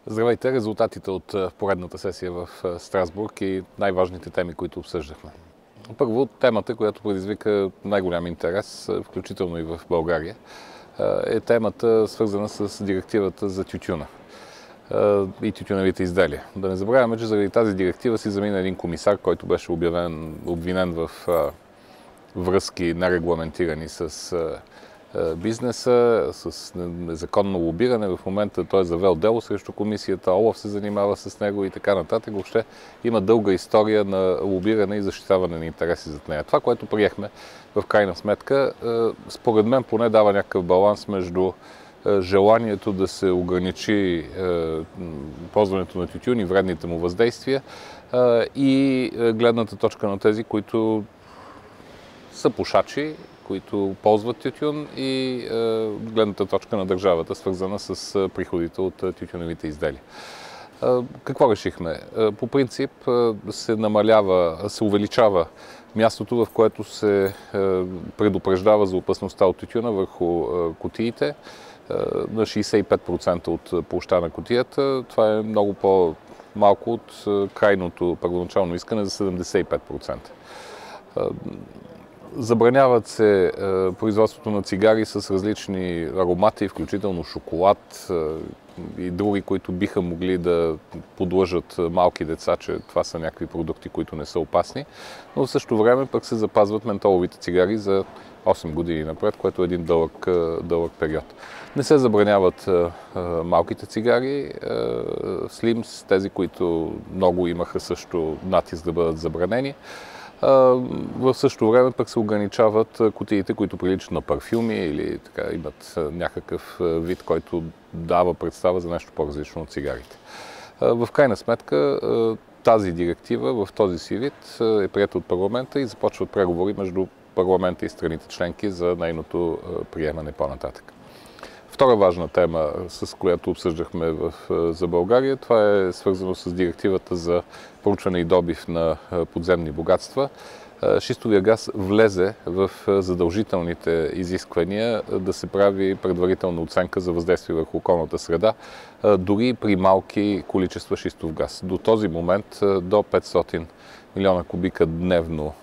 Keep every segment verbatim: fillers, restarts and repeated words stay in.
Здравейте! Резултатите от поредната сесия в Страсбург и най-важните теми, които обсъждахме. Първо, темата, която предизвика най-голям интерес, включително и в България, е темата, свързана с директивата за тютюна и тютюневите изделия. Да не забравяме, че заради тази директива си замина един комисар, който беше обявен, обвинен в връзки нерегламентирани с бизнеса, с незаконно лобиране. В момента той е завел дело срещу комисията, ОЛАФ се занимава с него и така нататък. Въобще има дълга история на лобиране и защитаване на интереси зад нея. Това, което приехме в крайна сметка, според мен поне дава някакъв баланс между желанието да се ограничи ползването на тютюн и вредните му въздействия и гледната точка на тези, които са пушачи, които ползват тютюн, и е, гледната точка на държавата, свързана с е, приходите от е, тютюневите изделия. Е, какво решихме? Е, по принцип е, се намалява, се увеличава мястото, в което се е, предупреждава за опасността от тютюна върху е, кутиите е, на шейсет и пет процента от площта на кутията. Това е много по-малко от е, крайното първоначално искане за седемдесет и пет процента. Е, Забраняват се е, производството на цигари с различни аромати, включително шоколад е, и други, които биха могли да подлъжат малки деца, че това са някакви продукти, които не са опасни. Но в същото време пък се запазват ментоловите цигари за осем години напред, което е един дълъг, дълъг период. Не се забраняват е, е, малките цигари, е, слимс, тези, които много имаха също натиск да бъдат забранени. В същото време пък се ограничават кутиите, които приличат на парфюми или така, имат някакъв вид, който дава представа за нещо по-различно от цигарите. В крайна сметка тази директива в този си вид е приета от парламента и започват преговори между парламента и страните членки за нейното приемане по-нататък. Втора важна тема, с която обсъждахме в, за България, това е свързано с директивата за проучване и добив на подземни богатства. Шистовия газ влезе в задължителните изисквания да се прави предварителна оценка за въздействие върху околната среда, дори при малки количества шистов газ. До този момент до петстотин милиона кубика дневно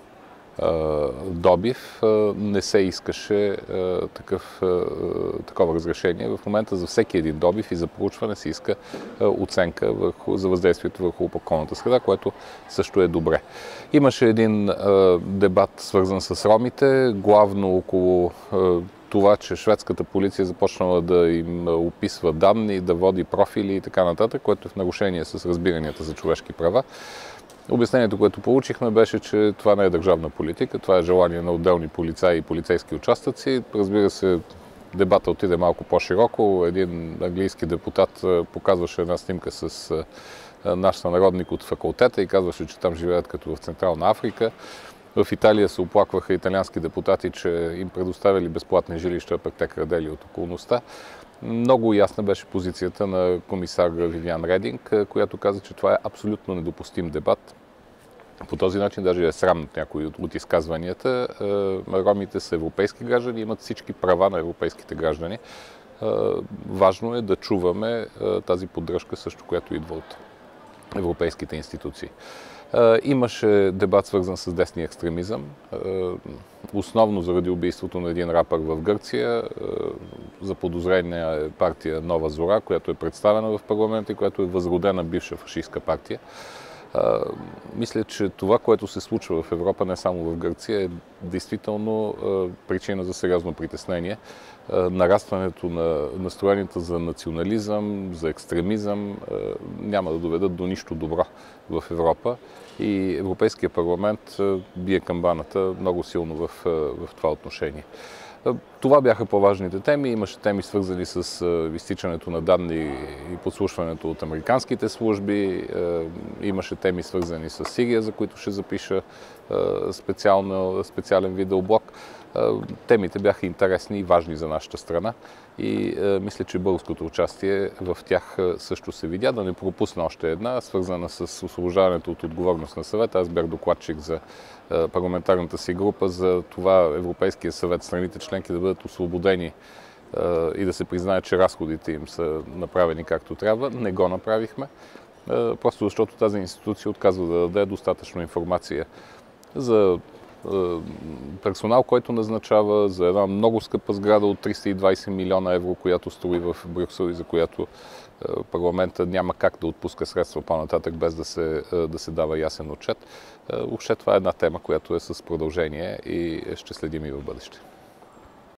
добив не се искаше такъв, такова разрешение. В момента за всеки един добив и за проучване се иска оценка върху, за въздействието върху околната среда, което също е добре. Имаше един дебат, свързан с ромите, главно около това, че шведската полиция започнала да им описва данни, да води профили и така нататък, което е в нарушение с разбиранията за човешки права. Обяснението, което получихме, беше, че това не е държавна политика, това е желание на отделни полицаи и полицейски участъци. Разбира се, дебата отиде малко по-широко. Един английски депутат показваше една снимка с наш сънародник от факултета и казваше, че там живеят като в Централна Африка. В Италия се оплакваха италиански депутати, че им предоставили безплатни жилища, пък те крадели от околността. Много ясна беше позицията на комисар Вивиан Рединг, която каза, че това е абсолютно недопустим дебат. По този начин даже е срам от някои от изказванията. Ромите са европейски граждани, имат всички права на европейските граждани. Важно е да чуваме тази поддръжка също, която идва от европейските институции. Имаше дебат, свързан с десния екстремизъм, основно заради убийството на един рапър в Гърция. За подозрение е партия Нова Зора, която е представена в парламента и която е възродена бивша фашистка партия. Мисля, че това, което се случва в Европа, не само в Гърция, е действително причина за сериозно притеснение. Нарастването на настроенията за национализъм, за екстремизъм няма да доведат до нищо добро в Европа и Европейския парламент бие камбаната много силно в, в това отношение. Това бяха по-важните теми. Имаше теми, свързани с изтичането на данни и подслушването от американските служби. Имаше теми, свързани с Сирия, за които ще запиша специално, специален видеоблог. Темите бяха интересни и важни за нашата страна и мисля, че българското участие в тях също се видя. Да не пропусна още една, свързана с освобождаването от отговорност на съвета. Аз бях докладчик за парламентарната си група за това Европейския съвет, страните членки да бъдат освободени и да се признае, че разходите им са направени както трябва. Не го направихме, просто защото тази институция отказва да даде достатъчно информация за персонал, който назначава, за една много скъпа сграда от триста и двадесет милиона евро, която строи в Брюксел и за която парламента няма как да отпуска средства по-нататък, без да се, да се дава ясен отчет. Въобще това е една тема, която е с продължение и ще следим и в бъдеще.